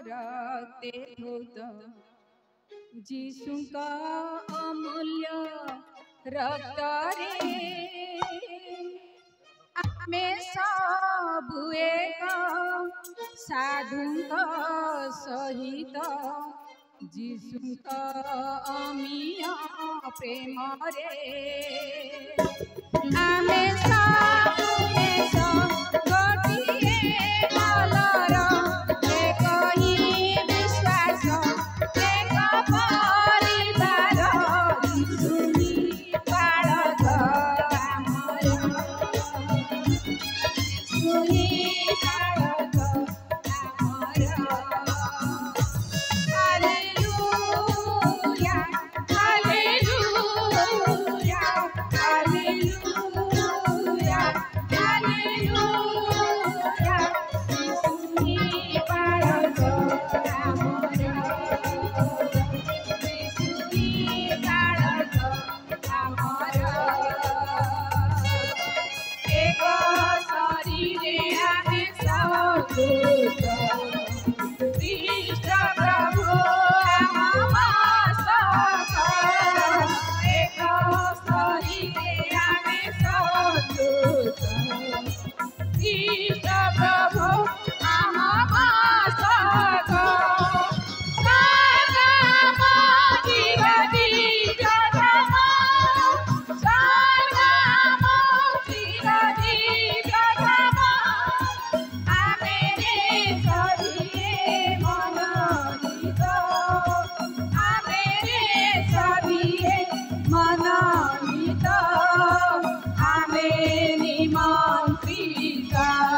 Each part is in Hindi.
रक्ते धौत जीशुका अमूल्य रक्त रे आमे सबु एक साधुका सहित जीशुका अमीय प्रेम रे आमे सबु देश गोटिए मलर एक ही विश्वास एक परिवार जीशुनी बालक आमर जीशुनी बालक आमर हालेलुया हालेलुया हालेलुया हालेलुया जीशुनी बालक आमर जीशुनी बालक आमर एक शरीरे आमे सदूत कृष्ण प्रभु आम मस्तक एक शरीरे आमे सदूत कृष्ण प्रभु आम मस्तक स्वर्गम चिरदिव्यतम स्वर्गम चिरदिव्यतम आमे रे सभिए मनोनीत आमे रे सभिए मनोनीत आमे निमन्त्रित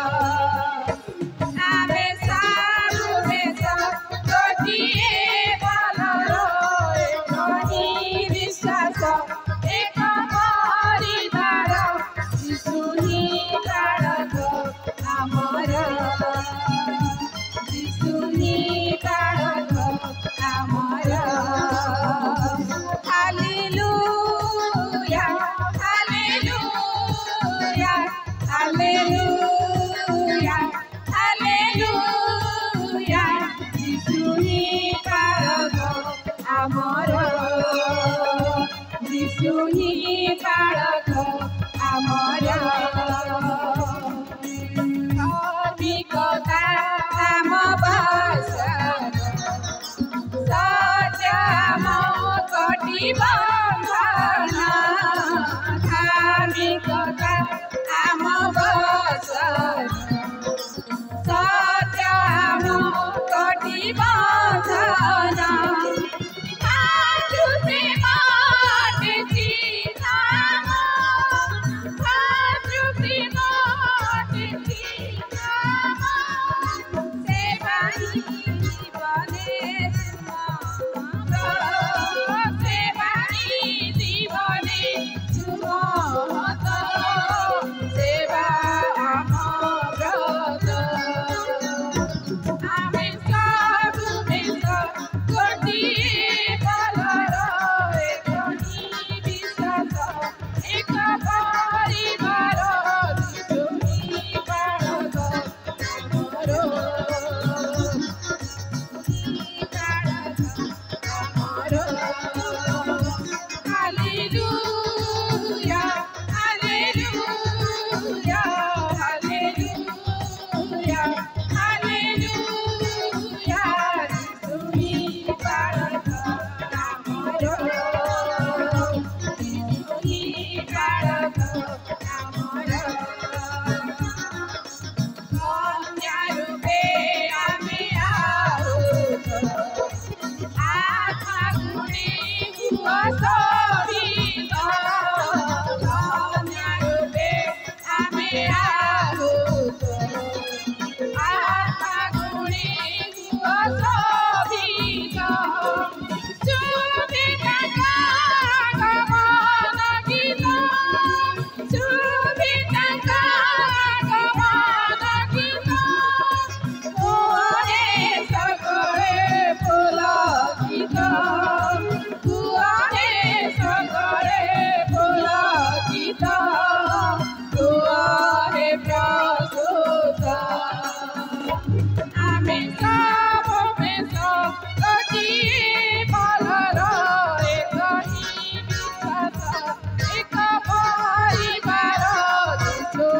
आमे साधु देश गोटिए मलर एक ही विश्वास एक परिवार जीशुनी बालक आमर जीशुनी बालक आमर हालेलुया हालेलुया हालेलुया हालेलुया जीशुनी बालक आमर जीशुनी बालक आमर धार्मिकता आम भाषार सत्यम कटिबन्धन धार्मिकता आम भाषार सत्यम कटिबन्धन सेवानी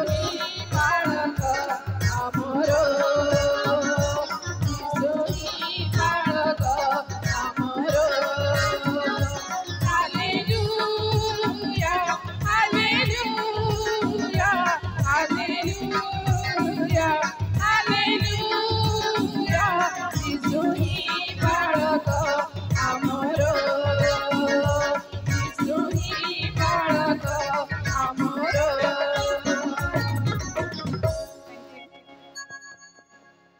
मोही